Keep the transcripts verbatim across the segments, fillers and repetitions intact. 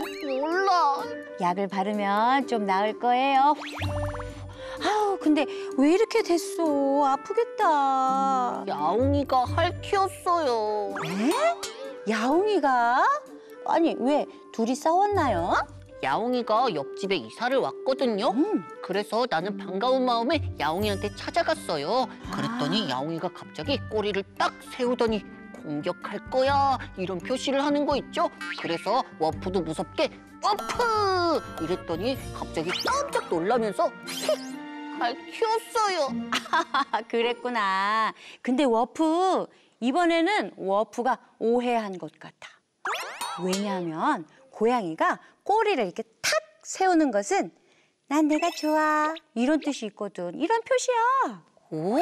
난 몰라. 약을 바르면 좀 나을 거예요. 아우, 근데 왜 이렇게 됐어? 아프겠다. 야옹이가 핥히었어요. 에? 야옹이가? 아니, 왜 둘이 싸웠나요? 야옹이가 옆집에 이사를 왔거든요. 음. 그래서 나는 반가운 마음에 야옹이한테 찾아갔어요. 그랬더니 아. 야옹이가 갑자기 꼬리를 딱 세우더니 공격할 거야 이런 표시를 하는 거 있죠? 그래서 워프도 무섭게 워프! 이랬더니 갑자기 깜짝 놀라면서 휙! 핥히었어요. 아, 그랬구나. 근데 워프, 이번에는 워프가 오해한 것 같아. 왜냐하면 고양이가 꼬리를 이렇게 탁 세우는 것은 난 내가 좋아 이런 뜻이 있거든. 이런 표시야. 오?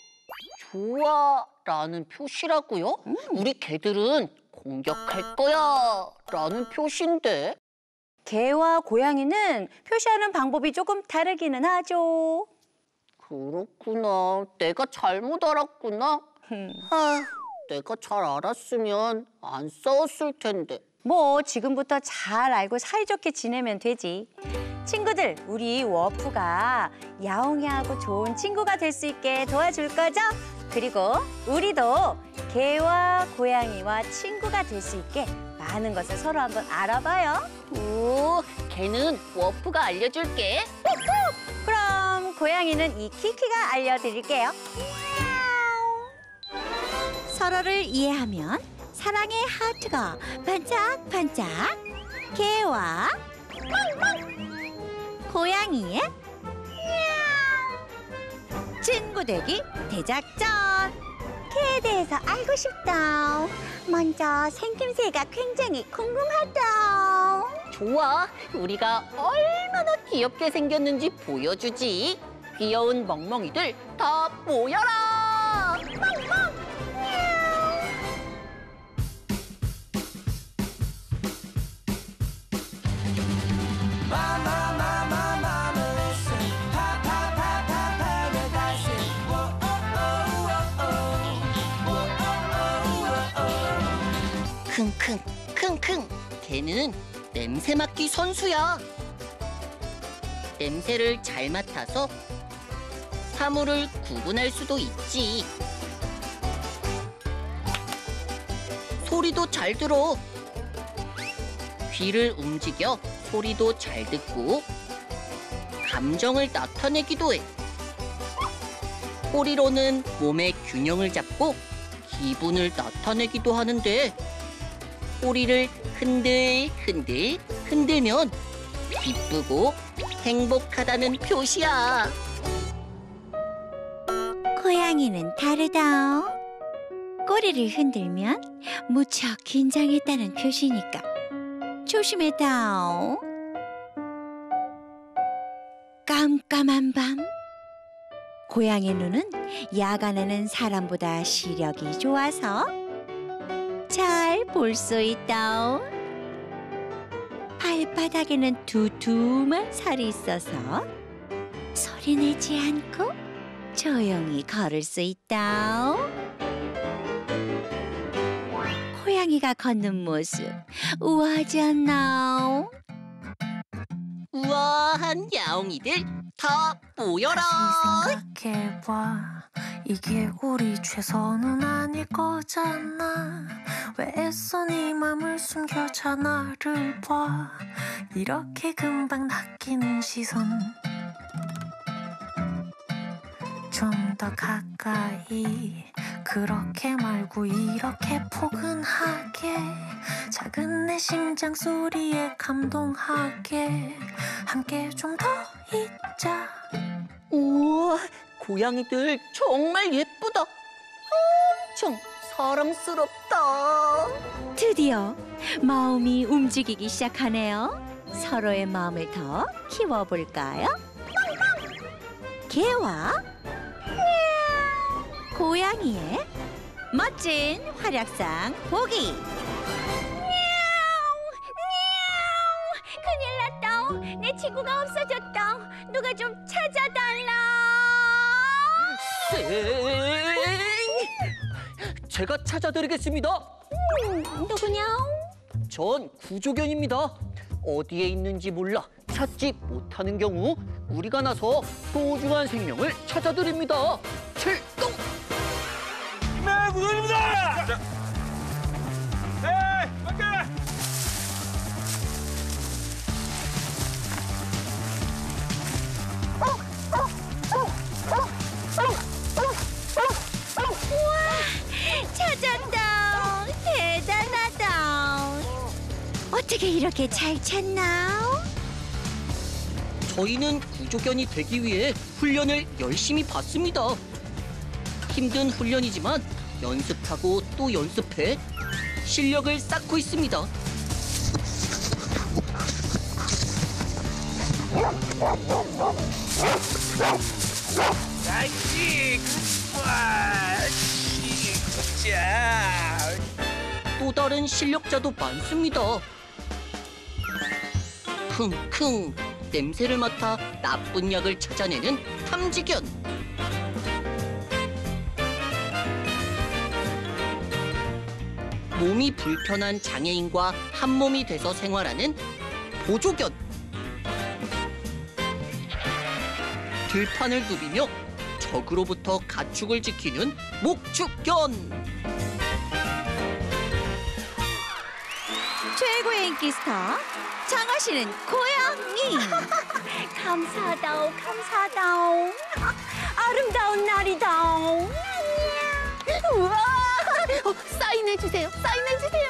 좋아라는 표시라고요? 음. 우리 개들은 공격할 거야 라는 표시인데. 개와 고양이는 표시하는 방법이 조금 다르기는 하죠. 그렇구나. 내가 잘못 알았구나. 아, 내가 잘 알았으면 안 싸웠을 텐데. 뭐 지금부터 잘 알고 사이좋게 지내면 되지. 친구들, 우리 워프가 야옹이하고 좋은 친구가 될 수 있게 도와줄 거죠? 그리고 우리도 개와 고양이와 친구가 될 수 있게 많은 것을 서로 한번 알아봐요. 오, 걔는 워프가 알려줄게. 그럼 고양이는 이 키키가 알려드릴게요. 서로를 이해하면 사랑의 하트가 반짝반짝. 개와 고양이의 친구 되기 대작전. 개에 대해서 알고 싶다. 먼저 생김새가 굉장히 궁금하다. 좋아, 우리가 얼마나 귀엽게 생겼는지 보여주지. 귀여운 멍멍이들 다 모여라. 킁킁 킁킁. 걔는 냄새 맡기 선수야. 냄새를 잘 맡아서 사물을 구분할 수도 있지. 소리도 잘 들어. 귀를 움직여 소리도 잘 듣고 감정을 나타내기도 해. 꼬리로는 몸의 균형을 잡고 기분을 나타내기도 하는데, 꼬리를 흔들흔들 흔들면 기쁘고 행복하다는 표시야. 고양이는 다르다. 꼬리를 흔들면 무척 긴장했다는 표시니까 조심해다. 깜깜한 밤. 고양이 눈은 야간에는 사람보다 시력이 좋아서 잘 볼 수 있다. 발바닥에는 두툼한 살이 있어서 소리 내지 않고 조용히 걸을 수 있다. 고양이가 걷는 모습 우아하지 않나? 우아한 야옹이들 다 모여라. 생각해봐, 이게 우리 최선은 아닐 거잖아. 왜 애써 네 맘을 숨겨자 나를 봐. 이렇게 금방 낚이는 시선, 좀 더 가까이. 그렇게 말고 이렇게 포근하게. 작은 내 심장 소리에 감동하게. 함께 좀 더 있자. 우와, 고양이들 정말 예쁘다. 엄청 사랑스럽다. 드디어 마음이 움직이기 시작하네요. 서로의 마음을 더 키워볼까요? 개와 고양이의 멋진 활약상 보기. 큰일 났다. 내 친구가 없어졌다. 누가 좀 찾아달라. 쌩! 제가 찾아드리겠습니다. 음, 누구냐? 전 구조견입니다. 어디에 있는지 몰라 찾지 못하는 경우 우리가 나서 소중한 생명을 찾아드립니다. 출동! 네, 구독입니다. 자. 네, 맞게. 찾았다. 대단하다. 어떻게 이렇게 잘 찾나? 저희는 구조견이 되기 위해 훈련을 열심히 받습니다. 힘든 훈련이지만 연습하고 또 연습해 실력을 쌓고 있습니다. 아이씨, 굿보이. 자. 또 다른 실력자도 많습니다. 킁킁 냄새를 맡아 나쁜 약을 찾아내는 탐지견. 몸이 불편한 장애인과 한 몸이 돼서 생활하는 보조견. 들판을 누비며 적으로부터 가축을 지키는 목축견. 최고의 인기 스타 장하시는 고양이. 감사하다오, 감사하다오. 아름다운 날이다. 우와! 어, 사인해주세요, 사인해주세요.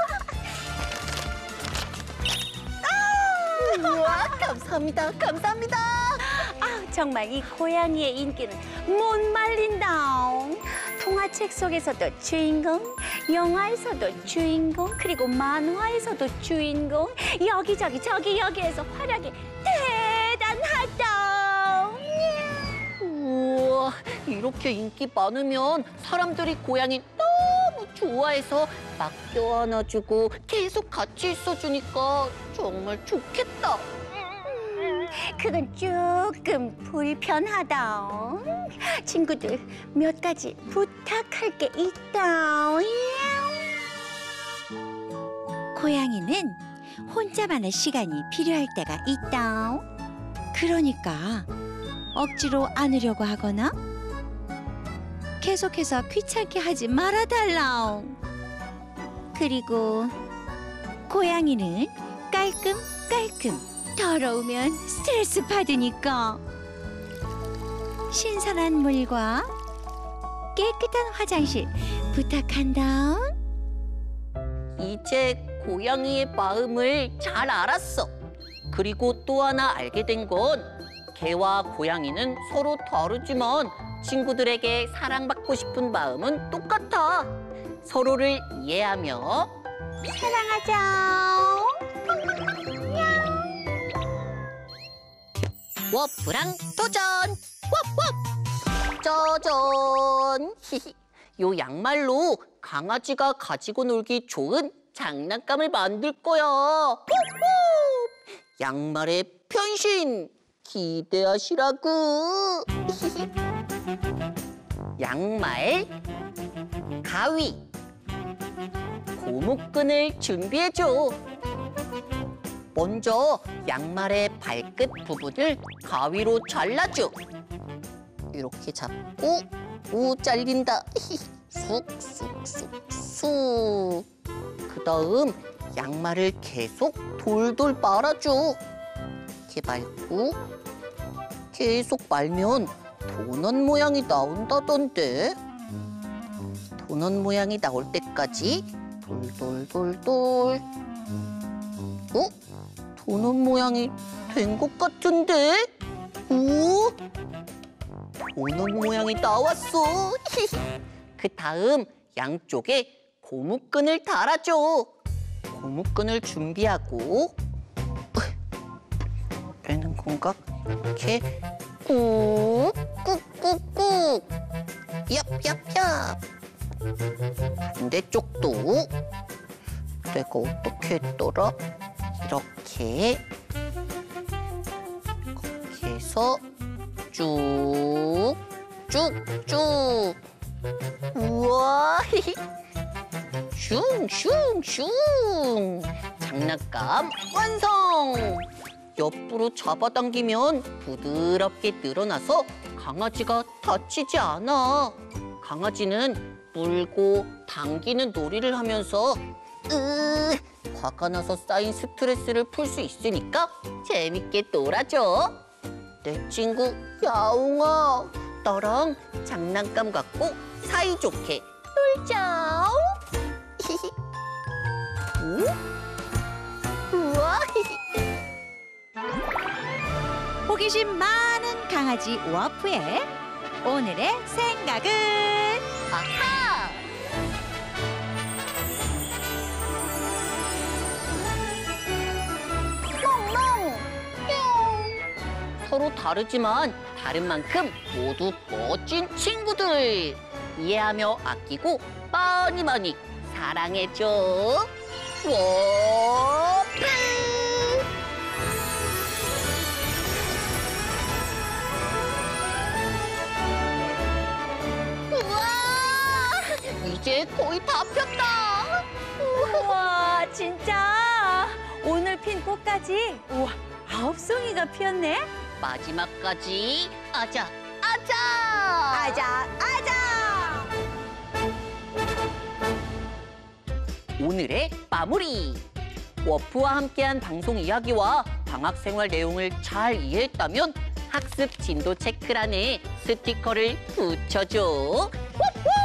우와, 감사합니다, 감사합니다. 아, 정말 이 고양이의 인기는 못 말린다. 동화책 속에서도 주인공, 영화에서도 주인공, 그리고 만화에서도 주인공, 여기저기 저기 여기에서 활약이 대단하다. 우와, 이렇게 인기 많으면 사람들이 고양이 너무 좋아해서 맡겨 안아주고 계속 같이 있어주니까 정말 좋겠다. 그건 조금 불편하다. 친구들, 몇 가지 부탁할 게 있다. 고양이는 혼자만의 시간이 필요할 때가 있다. 그러니까 억지로 안으려고 하거나 계속해서 귀찮게 하지 말아달라. 그리고 고양이는 깔끔깔끔, 더러우면 스트레스 받으니까 신선한 물과 깨끗한 화장실 부탁한다. 이제 고양이의 마음을 잘 알았어. 그리고 또 하나 알게 된 건 개와 고양이는 서로 다르지만 친구들에게 사랑받고 싶은 마음은 똑같아. 서로를 이해하며 사랑하자. 워프랑 도전! 워프! 짜잔! 요 양말로 강아지가 가지고 놀기 좋은 장난감을 만들 거야. 워프! 양말의 변신! 기대하시라구! 양말, 가위, 고무끈을 준비해줘. 먼저 양말의 발끝 부분을 가위로 잘라줘. 이렇게 잡고 우 잘린다. 쑥쑥쑥쑥. 그 다음 양말을 계속 돌돌 말아줘. 이렇게 말고 계속 말면 도넛 모양이 나온다던데. 도넛 모양이 나올 때까지 돌돌돌돌. 어? 도넛 모양이 된 것 같은데? 오? 도넛 모양이 나왔어. 그 다음 양쪽에 고무끈을 달아줘. 고무끈을 준비하고 되는 건가? 이렇게 꾹, 꾹꾹꾹. 얍얍얍. 반대쪽도 내가 어떻게 했더라? 이렇게 이렇게 해서 쭉, 쭉쭉. 우와, 슝슝슝. 장난감 완성. 옆으로 잡아당기면 부드럽게 늘어나서 강아지가 다치지 않아. 강아지는 물고 당기는 놀이를 하면서 으, 화가 나서 쌓인 스트레스를 풀 수 있으니까 재밌게 놀아줘. 내 친구 야옹아, 너랑 장난감 갖고 사이좋게 놀자. 오? 우와. 호기심 많은 강아지 워프의 오늘의 생각은 아하! 멍멍! 뿅! 서로 다르지만 다른 만큼 모두 멋진 친구들. 이해하며 아끼고 많이 많이 사랑해줘. 워프! 우와! 이제 거의 다 폈다. 우와, 진짜 오늘 핀 꽃까지 우와 아홉 송이가 피었네. 마지막까지 아자, 아자! 아자 아자. 오늘의 마무리. 워프와 함께한 방송 이야기와 방학 생활 내용을 잘 이해했다면 학습 진도 체크란에 스티커를 붙여줘. 워프!